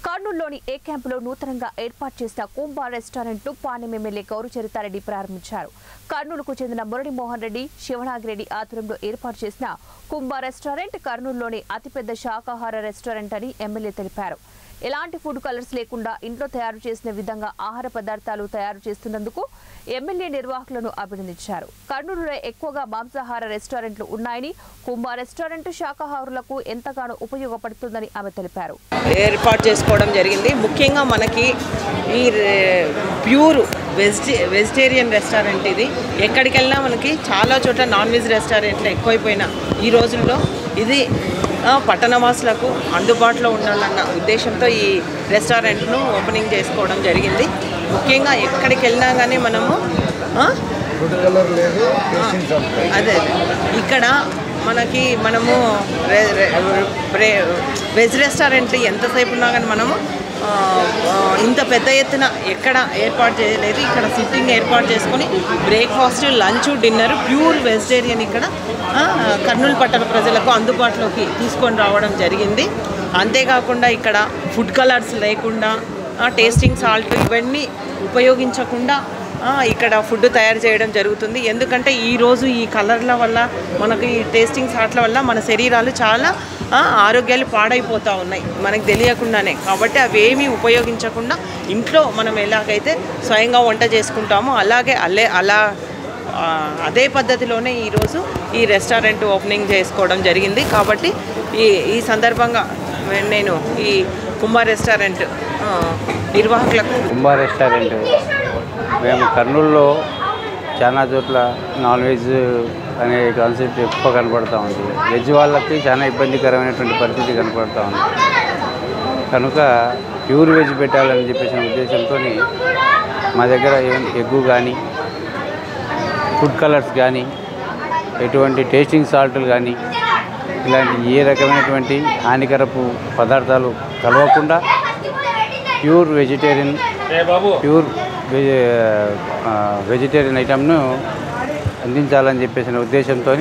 కర్నూలులోని ఏ క్యాంపులో నూతనంగా ఏర్పాటు చేసిన కుంభా రెస్టారెంట్ ను పాణ్యం ఎమ్మెల్యే గౌరు చరితారెడ్డి ప్రారంభించారు. కర్నూలుకు చెందిన మురళీమోహన్ రెడ్డి, శివనాగిరెడ్డి ఆధ్వర్యంలో ఏర్పాటు చేసిన కుంభా రెస్టారెంట్ కర్నూలులోని అతిపెద్ద శాకాహార రెస్టారెంట్ అని ఎమ్మెల్యే తెలిపారు. ఎలాంటి ఫుడ్ కలర్స్ లేకుండా ఇంట్లో తయారు చేసిన విధంగా ఆహార పదార్థాలు తయారు చేస్తున్నందుకు ఎమ్మెల్యే నిర్వాహకులను అభినందించారు. కర్నూలులో ఎక్కువగా మాంసాహార రెస్టారెంట్లు ఉన్నాయని, కుంభా రెస్టారెంట్ శాకాహారులకు ఎంతగానో ఉపయోగపడుతుందని ఆమె తెలిపారు. ఏర్పాటు చేసుకోవడం జరిగింది. ముఖ్యంగా మనకి ఈ ప్యూర్ వెజిటేరియన్ రెస్టారెంట్ ఇది. ఎక్కడికి వెళ్ళినా మనకి చాలా చోట్ల నాన్ వెజ్ రెస్టారెంట్లు ఎక్కువైపోయినా ఈ రోజుల్లో ఇది పట్టణవాసులకు అందుబాటులో ఉండాలన్న ఉద్దేశంతో ఈ రెస్టారెంట్ను ఓపెనింగ్ చేసుకోవడం జరిగింది. ముఖ్యంగా ఎక్కడికి వెళ్ళినా కానీ మనము అదే ఇక్కడ మనము వెజ్ రెస్టారెంట్లు ఎంతసేపు ఉన్నా కానీ మనము ఇంత పెద్ద ఎత్తున ఎక్కడ ఏర్పాటు చేయలేదు. ఇక్కడ సిట్టింగ్ ఏర్పాటు చేసుకొని breakfast, lunch, dinner pure vegetarian ఇక్కడ కర్నూలు పట్టణ ప్రజలకు అందుబాటులోకి తీసుకొని రావడం జరిగింది. అంతేకాకుండా ఇక్కడ ఫుడ్ కలర్స్ లేకుండా, టేస్టింగ్ సాల్ట్ ఇవన్నీ ఉపయోగించకుండా ఇక్కడ ఫుడ్ తయారు చేయడం జరుగుతుంది. ఎందుకంటే ఈరోజు ఈ కలర్ల వల్ల మనకి ఈ టేస్టింగ్ సాల్ట్ల వల్ల మన శరీరాలు చాలా ఆరోగ్యాలు పాడైపోతూ ఉన్నాయి మనకు తెలియకుండానే. కాబట్టి అవేమీ ఉపయోగించకుండా ఇంట్లో మనం ఎలాగైతే స్వయంగా వంట చేసుకుంటామో అదే పద్ధతిలోనే ఈరోజు ఈ రెస్టారెంట్ ఓపెనింగ్ చేసుకోవడం జరిగింది. కాబట్టి ఈ సందర్భంగా నేను ఈ కుంభా రెస్టారెంట్ నిర్వాహకులకు కుంభా రెస్టారెంట్ మేము కర్నూలులో చాలా చోట్ల నాన్ వెజ్ అనే కాన్సెప్ట్ ఎక్కువ కనపడుతూ ఉంది. వెజ్ వాళ్ళకి చాలా ఇబ్బందికరమైనటువంటి పరిస్థితి కనపడుతూ ఉంది. కనుక ప్యూర్ వెజ్ పెట్టాలని చెప్పేసిన ఉద్దేశంతో మా దగ్గర ఎగ్గు కానీ, ఫుడ్ కలర్స్ కానీ, ఎటువంటి టేస్టింగ్ సాల్ట్లు కానీ ఇలాంటి ఏ రకమైనటువంటి హానికరపు పదార్థాలు కలవకుండా ప్యూర్ వెజిటేరియన్ ఐటమ్ను అందించాలని చెప్పేసిన ఉద్దేశంతో